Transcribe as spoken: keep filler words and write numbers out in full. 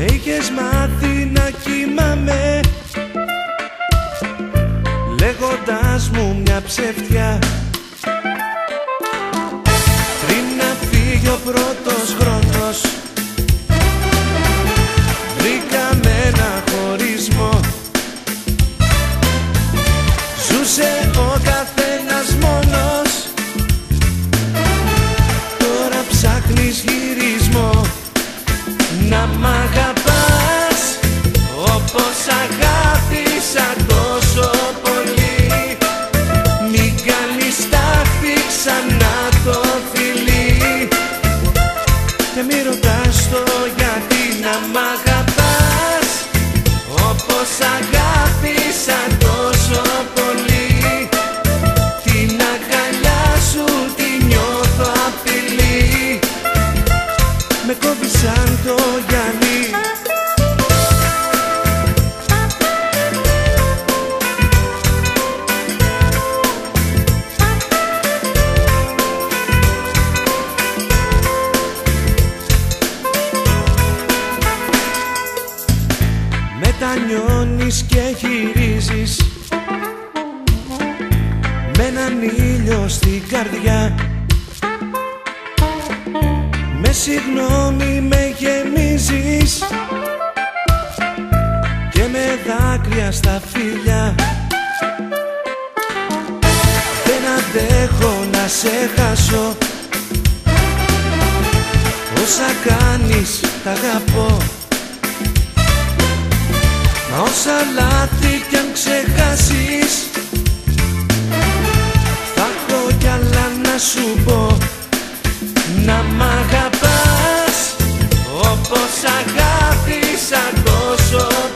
Με είχες μάθει να κοιμάμαι, λέγοντας μου μια ψευτιά. Πριν να φύγει ο πρώτος χρόνος, βρήκαμε ένα χωρισμό. Ζούσε ο καθένας μόνος, τώρα ψάχνεις γυρισμό. Να μ' αγαπάς όπως αγάπησα τόσο πολύ, μην κάνεις τάχτη ξανά το φιλί. Και μη ρωτάς το γιατί. Να μ' αγαπάς όπως αγάπησα τόσο πολύ, την αγκαλιά σου τη νιώθω απειλή. Με κόβει σαν το γυαλί. Μετανιώνεις και γυρίζεις με έναν ήλιο στην καρδιά. Με συγγνώμη με γεμίζεις και με δάκρυα στα φιλιά. Δεν αντέχω να σε χάσω, όσα κάνεις τα αγαπώ. Μα όσα λάθη κι αν ξεχάσεις, θα έχω κι άλλα να σου πω. Να μ' αγαπάς όπως αγάπησα τόσο